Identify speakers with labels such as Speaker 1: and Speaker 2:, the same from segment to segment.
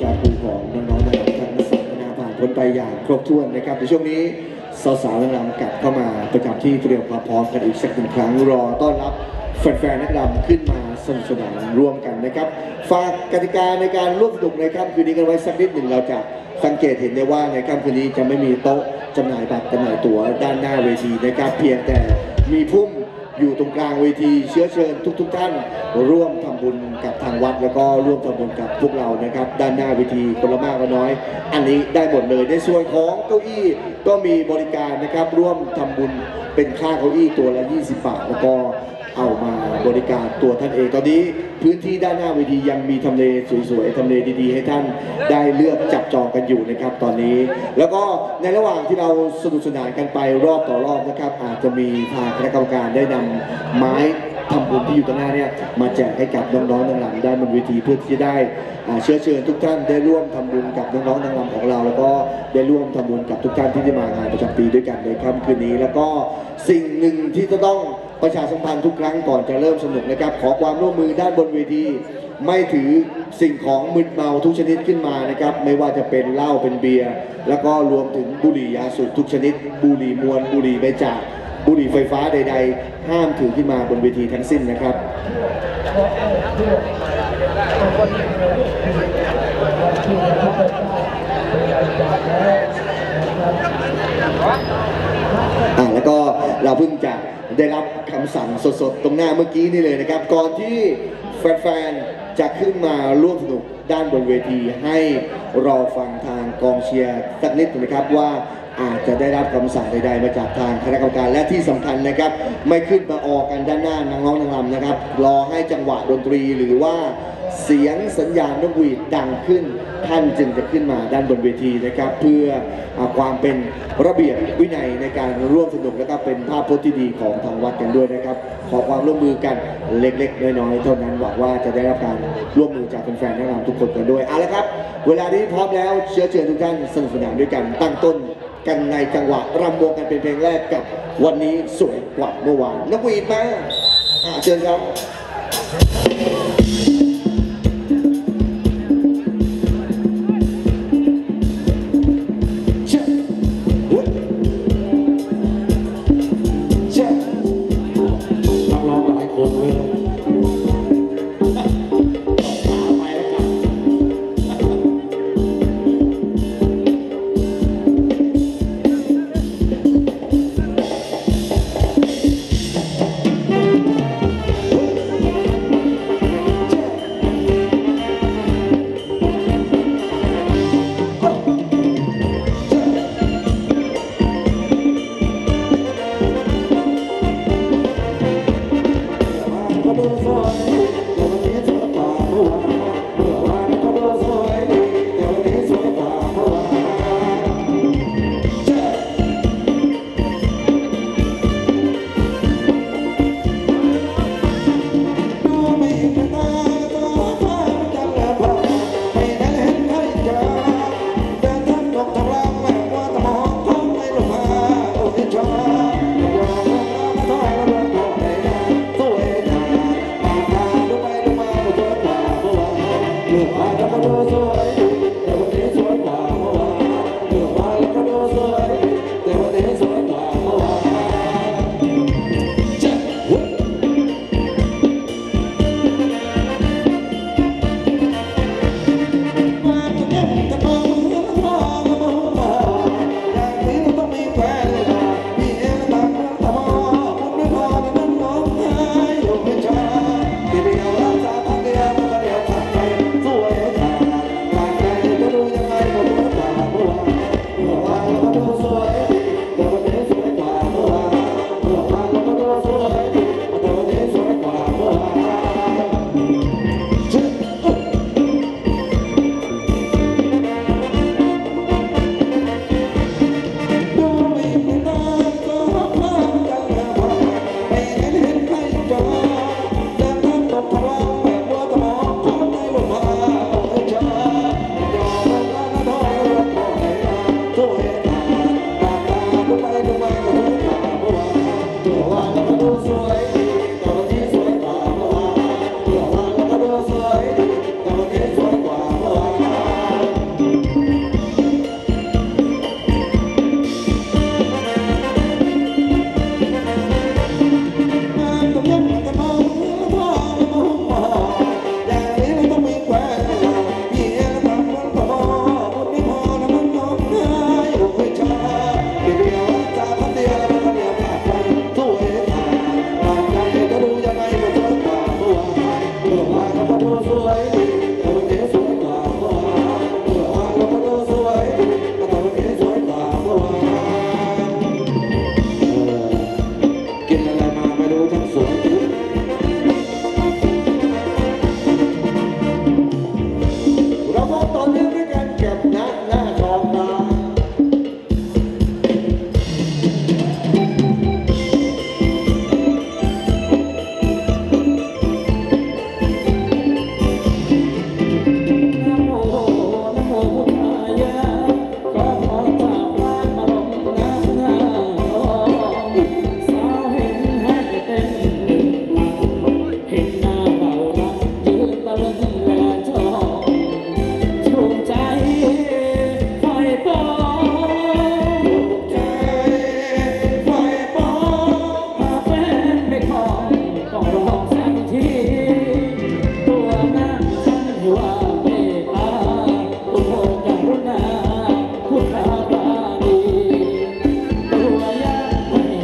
Speaker 1: ชาคูของน้องๆนะครับทั้งสามคณะผ่านพ้นไปอย่างครบถ้วนนะครับในช่วงนี้สาวๆนักรำกลับเข้ามาประจำที่เตรียมความพร้อมกันอีกสักหนึ่งครั้งรอต้อนรับแฟนๆนักรำขึ้นมาสนุกสนานร่วมกันนะครับฝากกติกาในการร่วมสนุกในค่ำคืนนี้กันไว้สักนิดหนึ่งเราจะสังเกตเห็นได้ว่าในค่ำคืนนี้จะไม่มีโต๊ะจำหน่ายบัตรจำหน่ายตั๋วด้านหน้าเวทีนะครับเพียงแต่มีพุ่มอยู่ตรงกลางเวทีเชื้อเชิญทุกท่านร่วมทำบุญกับทางวัดแล้วก็ร่วมทำบุญกับพวกเรานะครับด้านหน้าเวทีคนละมากก็น้อยอันนี้ได้หมดเลยในส่วนของเก้าอี้ก็มีบริการนะครับร่วมทำบุญเป็นค่าเก้าอี้ตัวละ20 บาทแล้วก็เอามาบริการตัวท่านเองตอนนี้พื้นที่ด้านหน้าเวทียังมีทำเลสวยๆทำเลดีๆให้ท่านได้เลือกจับจองกันอยู่นะครับตอนนี้แล้วก็ในระหว่างที่เราสนุกสนานกันไปรอบต่อรอบนะครับอาจจะมีทางคณะกรรมการได้นำไม้ทำบุญที่อยู่ตรงหน้าเนี่ยมาแจกให้กับน้องๆนางรำด้านบนเวทีเพื่อที่จะได้เชื้อเชิญทุกท่านได้ร่วมทำบุญกับน้องๆนางรำของเราแล้วก็ได้ร่วมทำบุญกับทุกท่านที่ได้มางานประจำปีด้วยกันในค่ำคืนนี้แล้วก็สิ่งหนึ่งที่จะต้องประชาสัมพันธ์ทุกครั้งก่อนจะเริ่มสนุกนะครับขอความร่วมมือด้านบนเวทีไม่ถือสิ่งของมึนเมาทุกชนิดขึ้นมานะครับไม่ว่าจะเป็นเหล้าเป็นเบียร์แล้วก็รวมถึงบุหรี่ยาสูบทุกชนิดบุหรี่มวลบุหรี่ใบจากบุหรี่ไฟฟ้าใดๆห้ามถือขึ้นมาบนเวทีทั้งสิ้นนะครับแล้วก็เราเพิ่งจะได้รับคำสั่งสดๆตรงหน้าเมื่อกี้นี่เลยนะครับก่อนที่แฟนๆจะขึ้นมาร่วมสนุกด้านบนเวทีให้รอฟังทางกองเชียร์สักนิดนะครับว่าอาจจะได้รับคำสั่งใดๆมาจากทางคณะกรรมการและที่สำคัญนะครับไม่ขึ้นมาออกกันด้านหน้านางร้องนางรำนะครับรอให้จังหวะดนตรีหรือว่าเสียงสัญญาณนกหวีดดังขึ้นท่านจึงจะขึ้นมาด้านบนเวทีนะครับเพื่อความเป็นระเบียบวินัยในการร่วมสนุกและก็เป็นภาพพจน์ที่ดีของทางวัดกันด้วยนะครับขอความร่วมมือกันเล็กๆน้อยๆเท่านั้นหวังว่าจะได้รับการร่วมมือจากแฟนๆนักรำทุกคนกันด้วยเอาละครับเวลานี้พร้อมแล้วเชิญทุกท่านสนุกสนานด้วยกันตั้งต้นกันในจังหวะรำวงกันเป็นเพลงแรกกับวันนี้สวยกว่าเมื่อวานนกหวีดมาเชิญครับ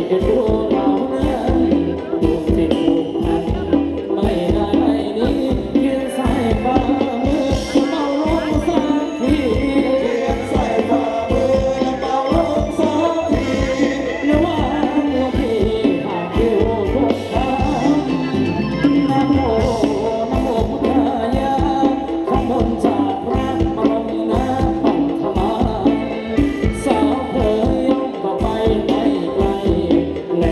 Speaker 2: เอ็นดูเรานั้นดูสิดูพันไม่ได้นี้ยืนใส่ฝ่ามือเมาลงสักทียืนใส่ฝ่ามือเมาลงสักทีระวังลงที่หากอยู่ทุกทางนะโมนะโมพุทธายะคำมนต์จากพระบรมนาปัตถมาสาวเผยยกก็ไปไม่ไกลแล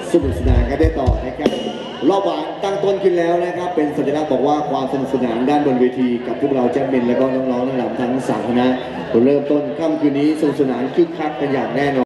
Speaker 1: สนุกสนานกันได้ต่อนะครับรอบหวานตั้งต้นขึ้นแล้วนะครับเป็นสัญลักษณ์บอกว่าความสนุกสนานด้านบนเวทีกับพวกเราแจ็คเมนและก็น้องๆนักรำทั้ง3คณะเริ่มต้นค่ำคืนนี้สนุกสนานคึกคักกันอย่างแน่นอน